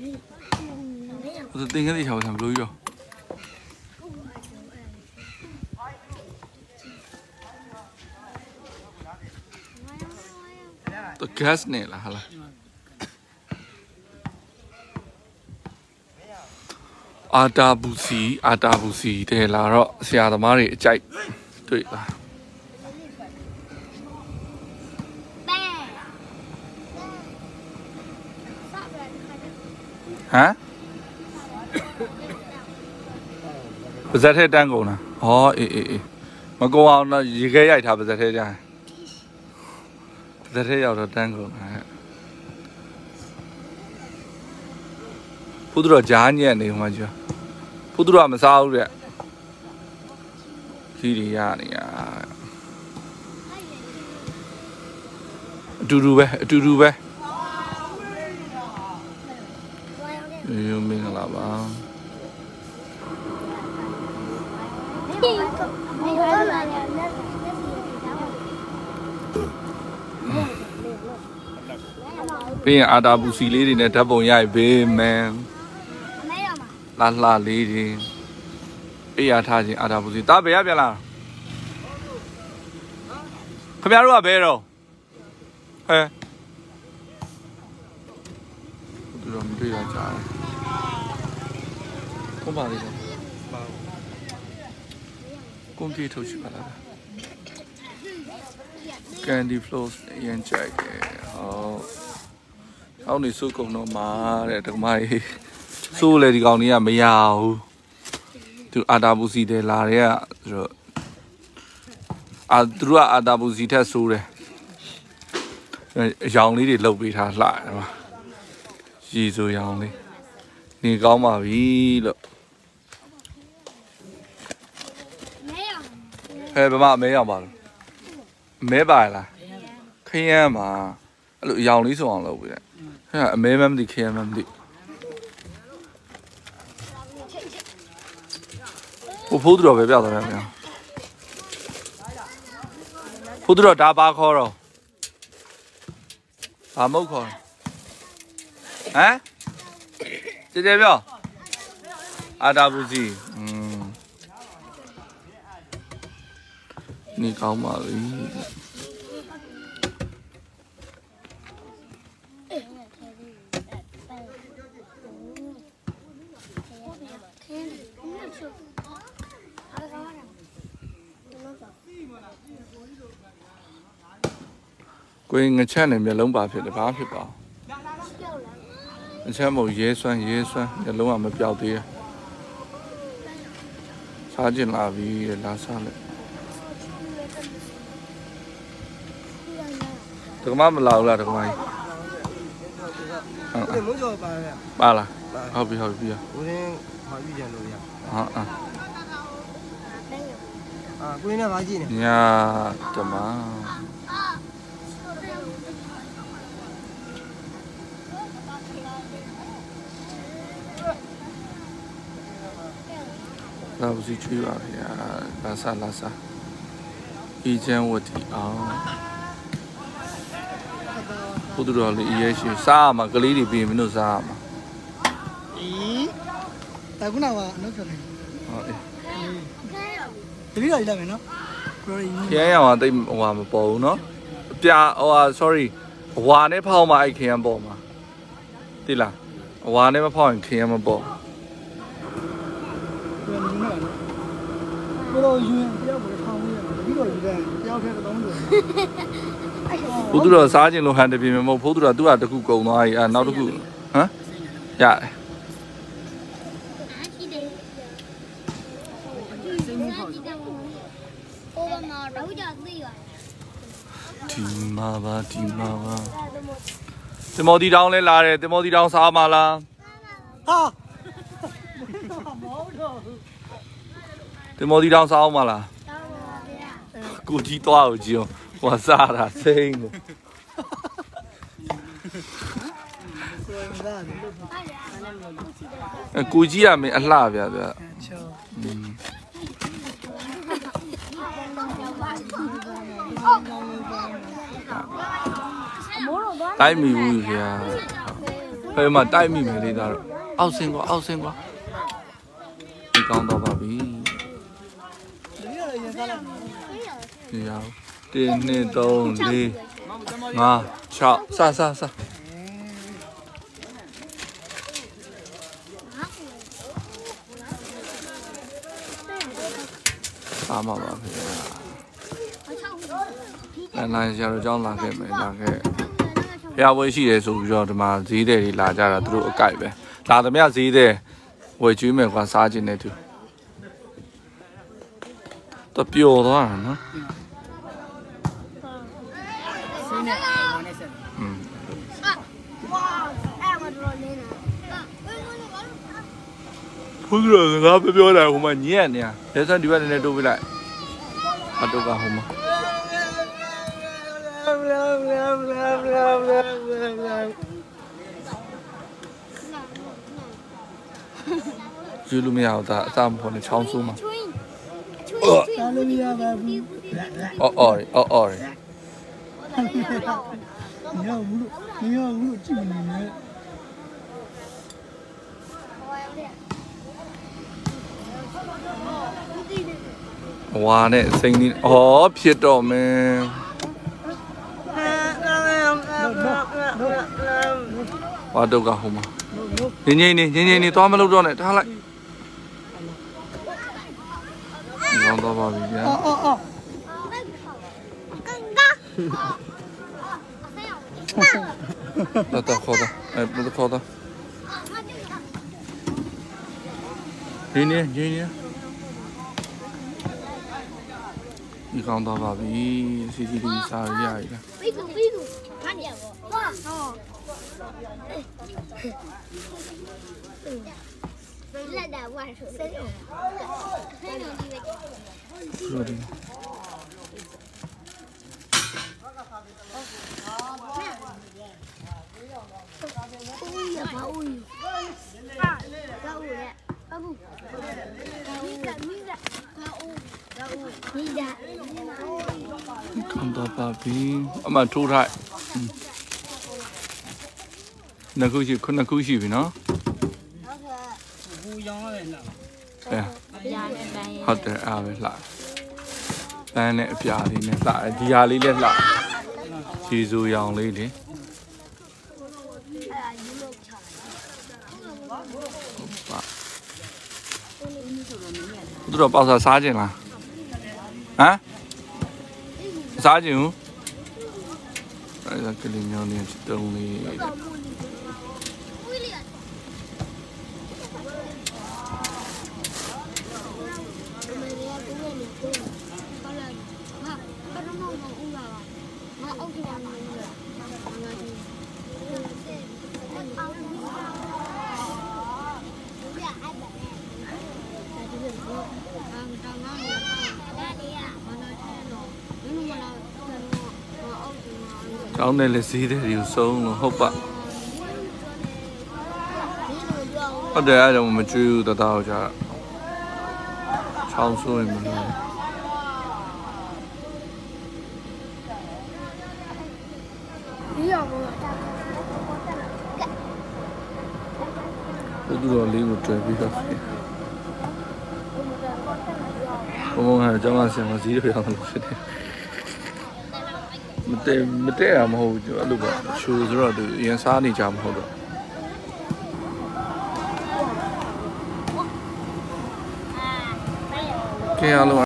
我等下你瞧看不有。तो गैस नहीं ला हला आटा बूसी ते ला रो सियाद मारे चाय तो ला हाँ बज़ार है टांगो ना हाँ मको आओ ना ये क्या यार था बज़ार है जाए बज़ार है यार टांगो ना पुदरो जानिए नहीं हुआ जो पुदरो हम साउ रे सीरिया नहीं यार टूरू बे ये मिंगला बा पे आटा बूसी ले रही ने डबों यार बे मैं लाला ले रही पे आटा जी आटा बूसी ता बे यार बेला कम्यारू आ बे रो है तो हम तो यार चाहे कौन बात है कौन की ठोशी वाला Candy floss ရမ်းကြိုက်တယ်ဟောအောက်နေစုကုန်တော့မာတဲ့တကမကြီးစိုးလေဒီကောင်ကြီးကမရဘူးသူအာတာဘူးစီတယ်လာတဲ့ကဆိုတော့သူတို့ကအာတာဘူးစီထက်စိုးတယ်ရောင်လေးတွေလှုပ်ပေးထားလှတယ်မှာရည်စိုးရောင်လေးနေကောင်းပါပြီလို့ဟဲ့ဗမာမဲအောင်ပါလို့မဲပါလားခရမ်းမှာအဲ့လိုရောင်လေးစုံအောင်လုပ်ပေးတယ်ဟဲ့အမဲမမသိခရမ်းမမသိဖိုးသူတော်ပဲပြသွားတယ်ခင်ဗျဖိုးသူတော်ဒါပါခေါ်တော့ဘာမဟုတ်ခေါ်ဟမ်ကြည်ကြပြောအာတာဘူးစီနေကောင်းပါပြီကိုယ်ငချက်နဲ့မျိုးလုံးပါဖြစ်တယ်ဘာဖြစ်ပါငချက်မို့ရဲစွမ်းမျိုးလုံးကမပြောက်သေးဘူးစားကျင်လာပြီလာစားလိုက်တကမမလာဘူးလားတကမကြီးဟုတ်မုန်းကြော်ပါလားပါလားဟုတ်ပြီဦးရင်းဟာယူကြလို့ရကိုင်းနဲ့ပါကြည့်နေညာတမလာဦးစီချွေးပါဗျာလာစားအေဂျင့်ဝတ်တီအောင်ဘုဒ္ဓတော်လေးရေးရှိစားမှာကလေးတွေပြင်မလို့စားမှာတကုနာကအလုပ်ဖြစ်နေဟုတ်တပည့်တော်ကြီးလိုက်မယ်နော်ခရမ်းရောင်ကတိတ်ဟိုဟာမပေါ်ဘူးနော်ပြဟိုဟာ sorry အဝါနဲ့ဖောက်မှအဲ့ခရမ်းပေါ်မှာသိလားအဝါနဲ့မဖောက်ရင်ခရမ်းမပေါ်ဘုရားယူရင်တယောက်ကိုထောင်းနေတယ်ပြီးတော့ယူတယ်တယောက်ထဲတော့30ဘုသူတော်စားခြင်းလို့ဟန်တပြင်းမဟုတ်ဘုသူတော်သူကတခုကုံသွားပြီနောက်တစ်ခုဟမ်ရတယ်ဒီမှာပါတင်မော်ဒီတောင်းလဲလာတယ်တင်မော်ဒီတောင်းစားမလားဟာတင်မော်ဒီတောင်းစားအောင်မလားကိုကြီးသွားကိုကြီးဟိုစားတာစိမ့်လို့ကိုကြီးကမင်းအလှဗျာတိုင်းမီဘူးခင်ဗျာဖေးမှာတိုက်မိမယ်လေဒါတော့အောက်ဆင်းကွာဒီကောင်းတော့ပါပြီဒီရောက်1 2 3 4 5 6စအားမပါဖေးနိုင်ရတော့ကြောင်းလာခဲ့မယ်လာခဲ့ဖျားပွဲရှိတယ်ဆိုပြီးတော့ဒီမှာဈေးတယ်တွေလာကြတာသူတို့အကြိုက်ပဲလာသမျှဈေးတယ်ဝယ်ကျွေးမယ်ကွာစားခြင်းနဲ့သူတော့ပျော်သွားတာနော်ဖုန်းကငါပြောတာဟိုမှာညက်နေရလက်စံဒီဘက်နဲ့တိုးပြလိုက်အတော့ကဟိုမှာကျွေးလို့မရတော့အစားမဖို့နဲ့ချောင်းဆိုးမှာစားလို့မရပါဘူးအော်မရဘူးကြည့်နေတယ်ဝါနဲ့စိမ့်နေဖြစ်တော့မယ်ဝါတော့ကဟိုမှာငိမ့်နေသွားမလို့တော့နဲ့ထားလိုက်ကောင်းတော့ပါပြီဗျာတော့ခေါ်တော့ငိမ့်နေဒီကောင်းတော့ပါပြီစီစားရရည်လားလက်တာဝါဆိုစိတ်အောင်ဆိုဒီကောင်းတော့ပါပြီအမထိုးထိုက်နှစ်ခုရှိပြီနော်ဟုတ်တယ်အားပဲလှပန်းနဲ့အပြာလေးနဲ့လှဒီဟာလေးလည်းလှခြေစူရောင်လေးလေသူတို့ပေါက်စားခြင်းလားဟမ်စားခြင်းဦးအဲ့ဒါကလေးမျိုးလေးတုံးလေးကောင်းတယ်လေစီးတယ်ဒီဆုံးလို့ဟုတ်ပါဟုတ်တယ်အဲ့ဒါမကျွေးဘူးတသားကြချောင်းဆိုးရင်မလို့သူတို့လေးကိုတွေ့ပြီးတော့ဘုံကအကြောင်းအဆင်မစည်းရအောင်လို့ဖြစ်တယ်မတည့်ရမဟုတ်ဘူးအဲ့လိုပေါ့ရှူဆိုတော့သူအရင်စားနေကြမဟုတ်တော့ကဲအားလုံး